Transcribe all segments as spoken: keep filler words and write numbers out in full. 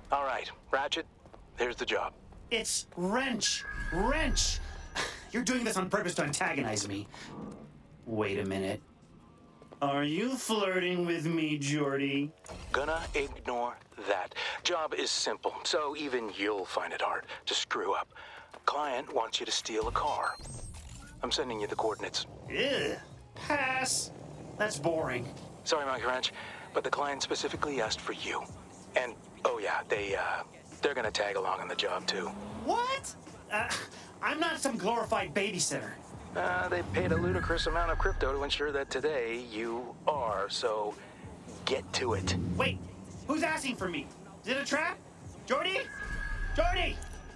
All right, Ratchet, here's the job. It's Wrench! Wrench! You're doing this on purpose to antagonize me. Wait a minute. Are you flirting with me, Jordy? Gonna ignore that. Job is simple, so even you'll find it hard to screw up. Client wants you to steal a car. I'm sending you the coordinates. Ugh. Pass. That's boring. Sorry, Monkey Wrench, but the client specifically asked for you. And, oh yeah, they, uh, they're gonna tag along on the job, too. What? Uh, I'm not some glorified babysitter. Uh, they paid a ludicrous amount of crypto to ensure that today you are, so get to it. Wait, who's asking for me? Is it a trap? Jordy? Jordy!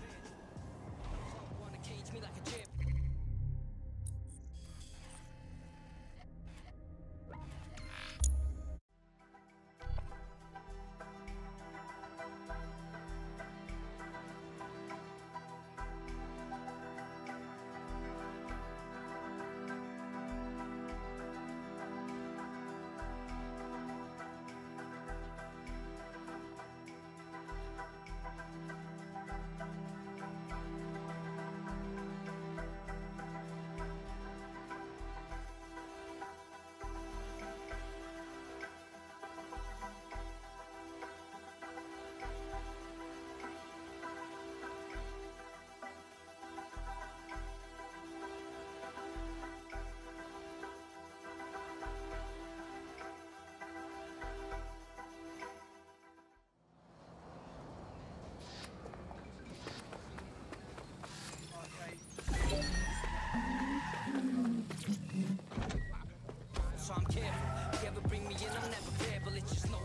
So I'm careful. You ever bring me in, I'm never there, but it's just no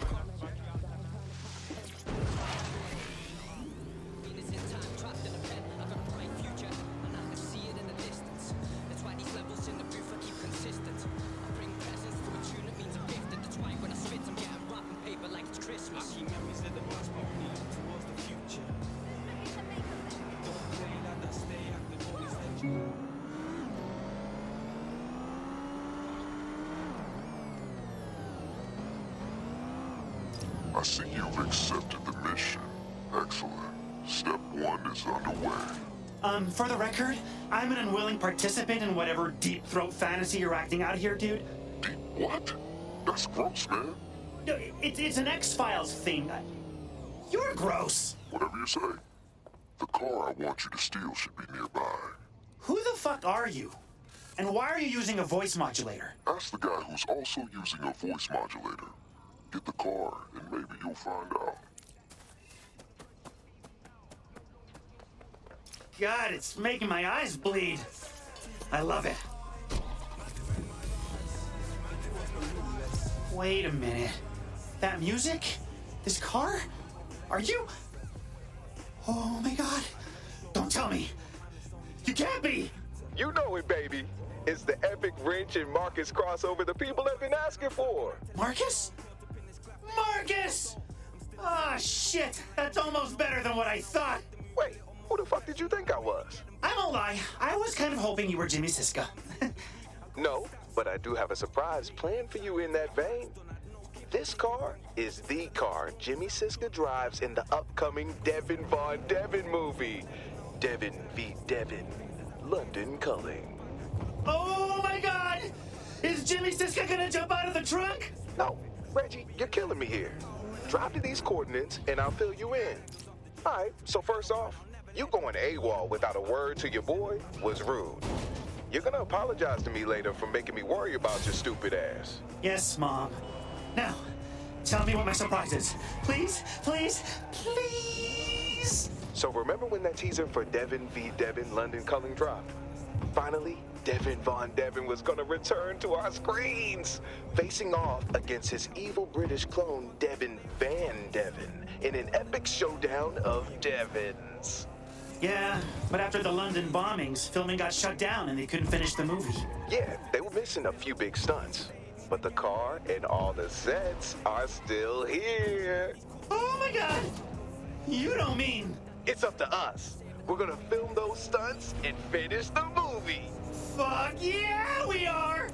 Venus in time, trapped in a pen. I got a bright future, and I can see it in the distance. That's why these levels in the roof I keep consistent. I bring presents to a tune that means I'm gifted. That's why when I spit, I'm getting wrapping paper like it's Christmas. I keep memories of the past, but we look towards the future. Don't play like that, stay active, always let you. I see you've accepted the mission. Excellent. Step one is underway. Um, for the record, I'm an unwilling participant in whatever deep throat fantasy you're acting out here, dude. Deep what? That's gross, man. No, it, it's an X-Files thing. You're gross. Whatever you say. The car I want you to steal should be nearby. Who the fuck are you? And why are you using a voice modulator? Ask the guy who's also using a voice modulator. Get the car, and maybe you'll find out. God, it's making my eyes bleed. I love it. Wait a minute. That music? This car? Are you... Oh my God. Don't tell me. You can't be. You know it, baby. It's the epic Wrench and Marcus crossover the people have been asking for. Marcus? Marcus! Ah, oh, shit. That's almost better than what I thought. Wait, who the fuck did you think I was? I won't lie. I was kind of hoping you were Jimmy Siska. No, but I do have a surprise planned for you in that vein. This car is the car Jimmy Siska drives in the upcoming Devin Von Devin movie. Devin v. Devin, London Calling. Oh my God! Is Jimmy Siska gonna jump out of the trunk? No. Reggie, you're killing me here. Drive to these coordinates and I'll fill you in. All right, so first off, you going AWOL without a word to your boy was rude. You're gonna apologize to me later for making me worry about your stupid ass. Yes, Mom. Now, tell me what my surprise is. Please, please, please. So remember when that teaser for Devin v. Devin London Calling dropped? Finally, Devin Von Devin was gonna return to our screens, facing off against his evil British clone Devin Van Devin in an epic showdown of Devins. Yeah, but after the London bombings, filming got shut down and they couldn't finish the movie. Yeah, they were missing a few big stunts, but the car and all the sets are still here. Oh my God! You don't mean... It's up to us. We're gonna film those stunts and finish the movie. Fuck yeah, we are!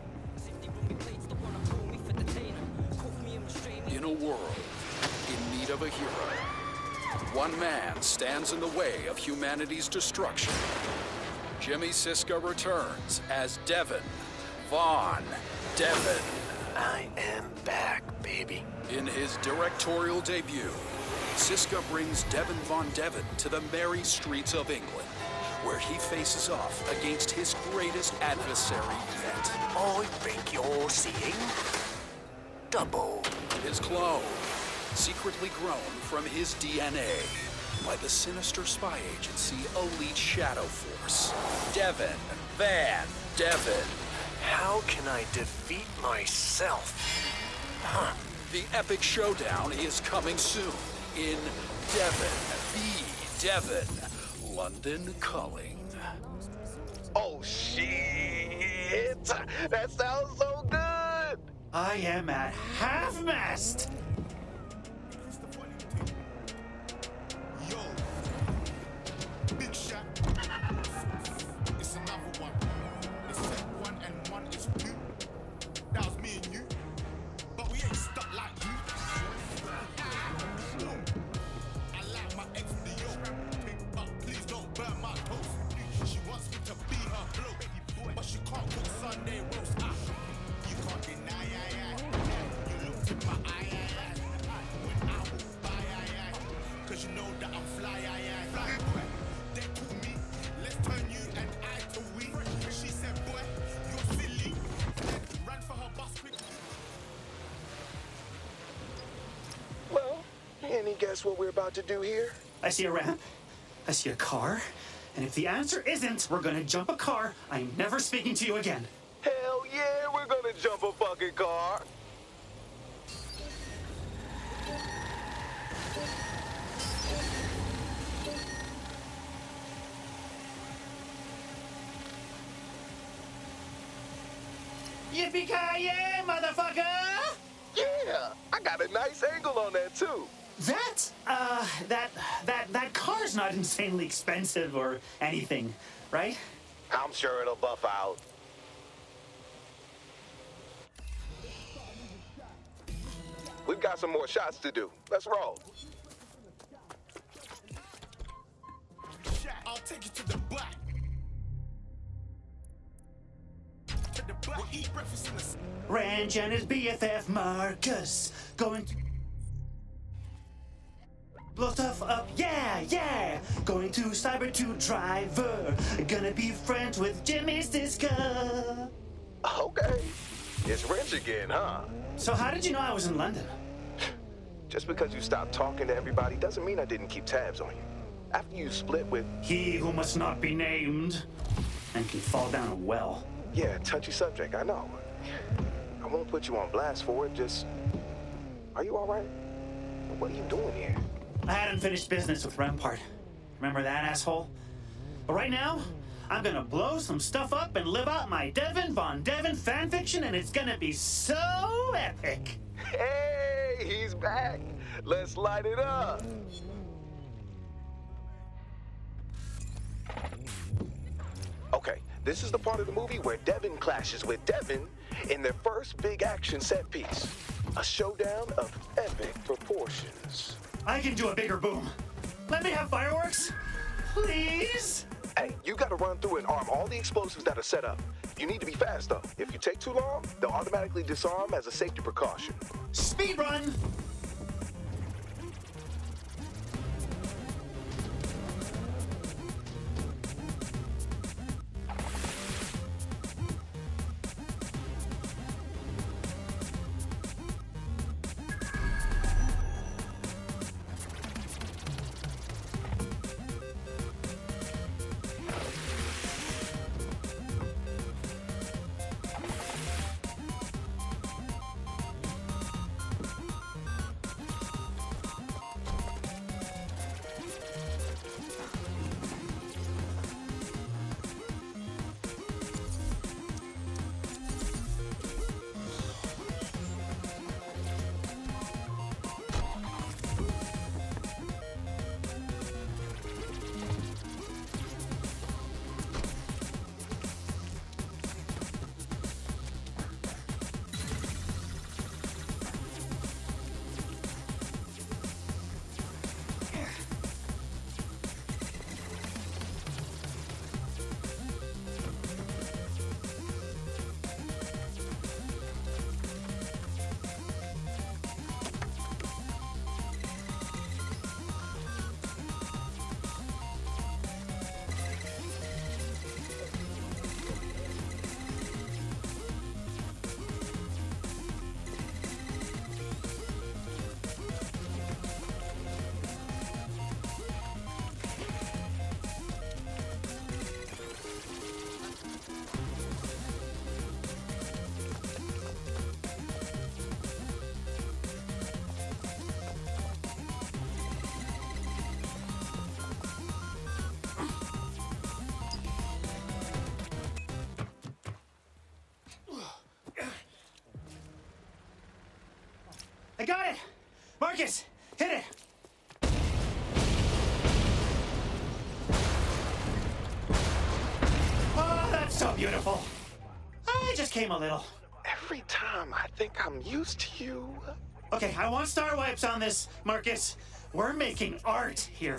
In a world in need of a hero. One man stands in the way of humanity's destruction. Jimmy Siska returns as Devin Von Devin. I am back, baby. In his directorial debut, Siska brings Devin Von Devin to the merry streets of England, where he faces off against his greatest adversary yet. I think you're seeing double. His clone, secretly grown from his D N A by the sinister spy agency Elite Shadow Force. Devin Van Devin. How can I defeat myself? Huh. The epic showdown is coming soon in Devin V. Devin, London Calling. Oh, shit! That sounds so good! I am at half-mast! Yo, big shot. It's another one. It's set one and one is two. That was me and you. But we ain't stuck like you. I like my ex the yo. But please don't burn my toast. She wants me to be her bloke. But she can't cook Sunday roast. Ah, you can't deny, I, I. You looked in my eye, I, I. When I walk by, I, I. Cause you know that I'm fly, I, I. Fly, boy. They call me. Let's turn you and I to we. She said, boy, you're silly. Ran for her bus quick. Well, any guess what we're about to do here? I see a ramp. I see a car. And if the answer isn't, we're gonna jump a car, I'm never speaking to you again. Hell yeah, we're gonna jump a fucking car. Yippee-ki-yay, motherfucker! Yeah, I got a nice angle on that too. That, uh, that, that, that car's not insanely expensive or anything, right? I'm sure it'll buff out. We've got some more shots to do. Let's roll. I'll take you to the back. To the back. We'll eat breakfast in the... Ranch and his B F F Marcus going to blow stuff up, yeah, yeah. Going to Cyber two Driver. Gonna be friends with Jimmy Siska. Okay. It's Wrench again, huh? So how did you know I was in London? Just because you stopped talking to everybody doesn't mean I didn't keep tabs on you. After you split with... He who must not be named and can fall down a well. Yeah, touchy subject, I know. I won't put you on blast for it, just... Are you all right? What are you doing here? I had unfinished business with Rampart. Remember that, asshole? But right now, I'm gonna blow some stuff up and live out my Devin Von Devin fanfiction, and it's gonna be so epic. Hey, he's back. Let's light it up. Okay, this is the part of the movie where Devin clashes with Devin in their first big action set piece. A showdown of epic proportions. I can do a bigger boom. Let me have fireworks, please? Hey, you gotta run through and arm all the explosives that are set up. You need to be fast, though. If you take too long, they'll automatically disarm as a safety precaution. Speed run! I got it! Marcus, hit it! Oh, that's so beautiful. I just came a little. Every time I think I'm used to you. Okay, I want star wipes on this, Marcus. We're making art here.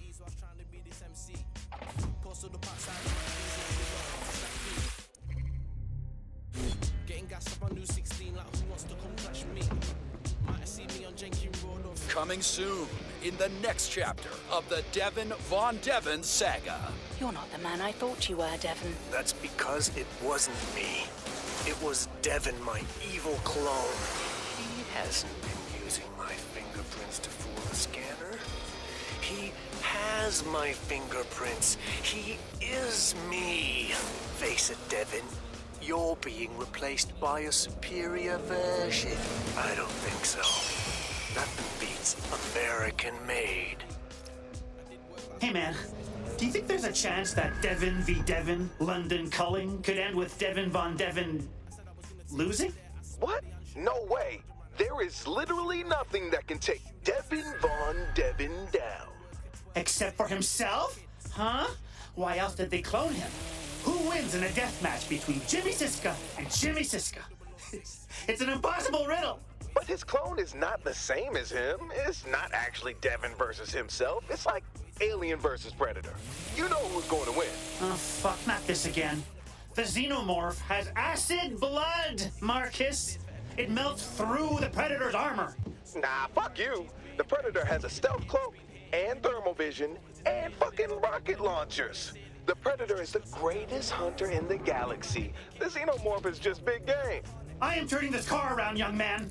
Coming soon in the next chapter of the Devin Von Devin saga. You're not the man I thought you were, Devin. That's because it wasn't me. It was Devin, my evil clone. He hasn't been using my fingerprints to fool the scanner. He has my fingerprints. He is me. Face it, Devin. You're being replaced by a superior version. I don't think so. Nothing beats American made. Hey, man. Do you think there's a chance that Devin v. Devin, London Culling, could end with Devin Von Devin losing? What? No way. There is literally nothing that can take Devin Von Devin down. Except for himself? Huh? Why else did they clone him? Who wins in a death match between Jimmy Siska and Jimmy Siska? It's an impossible riddle. But his clone is not the same as him. It's not actually Devin versus himself. It's like Alien versus Predator. You know who's going to win. Oh, fuck, not this again. The Xenomorph has acid blood, Marcus. It melts through the Predator's armor. Nah, fuck you. The Predator has a stealth cloak and thermal vision and fucking rocket launchers. The Predator is the greatest hunter in the galaxy. The Xenomorph is just big game. I am turning this car around, young man.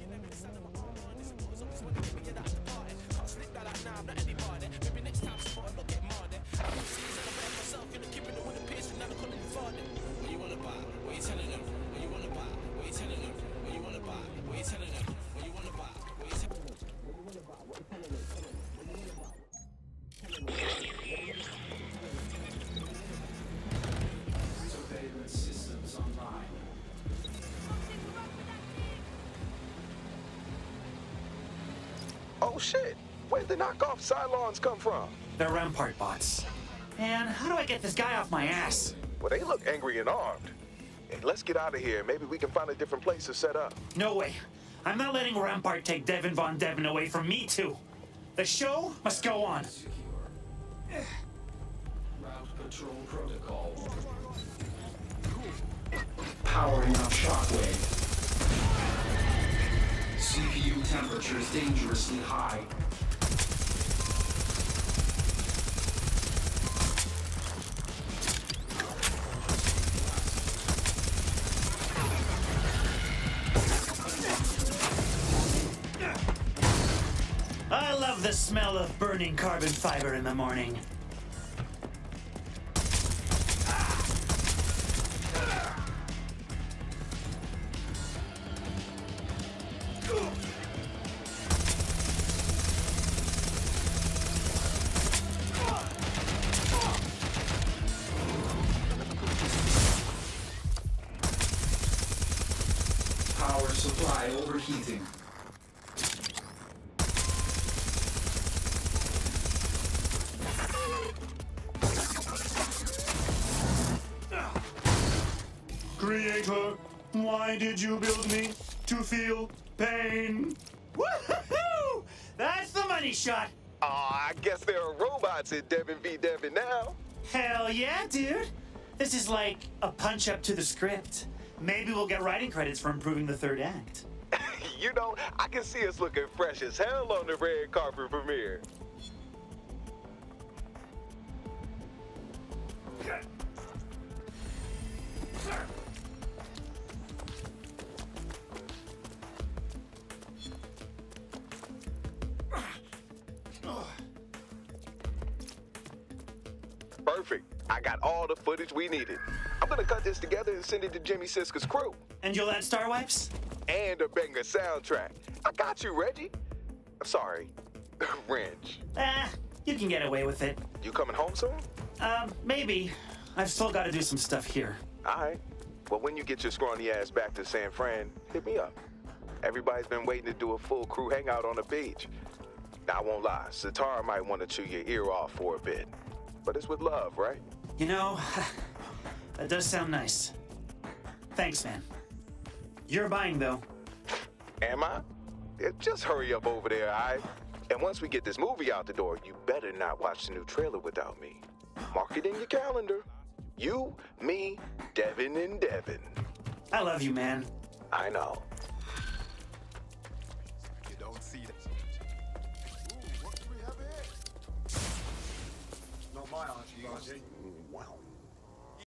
Oh shit, where'd the knockoff Cylons come from? They're Rampart bots. Man, how do I get this guy off my ass? Well, they look angry and armed. Hey, let's get out of here. Maybe we can find a different place to set up. No way. I'm not letting Rampart take Devin Von Devin away from me, too. The show must go on. Route patrol protocol. Powering up shockwave. C P U temperatures dangerously high. I love the smell of burning carbon fiber in the morning. Power supply overheating. Creator, why did you build me to feel pain? Woohoo! That's the money shot. Aw, I guess there are robots in Devin v. Devin now. Hell yeah, dude. This is like a punch up to the script. Maybe we'll get writing credits for improving the third act. You know, I can see us looking fresh as hell on the red carpet premiere. Perfect. I got all the footage we needed. I'm gonna cut this together and send it to Jimmy Siska's crew. And you'll add star wipes? And a banger soundtrack. I got you, Reggie. I'm sorry. Wrench. Ah, you can get away with it. You coming home soon? Um, maybe. I've still got to do some stuff here. All right. Well, when you get your scrawny ass back to San Fran, hit me up. Everybody's been waiting to do a full crew hangout on the beach. Now, I won't lie, Zatara might want to chew your ear off for a bit. But it's with love, right? You know, that does sound nice. Thanks, man. You're buying, though. Am I? Yeah, just hurry up over there, all right? And once we get this movie out the door, you better not watch the new trailer without me. Mark it in your calendar. You, me, Devin, and Devin. I love you, man. I know. You don't see that. Ooh, what do we have here? Not my Archie, Archie. Wow.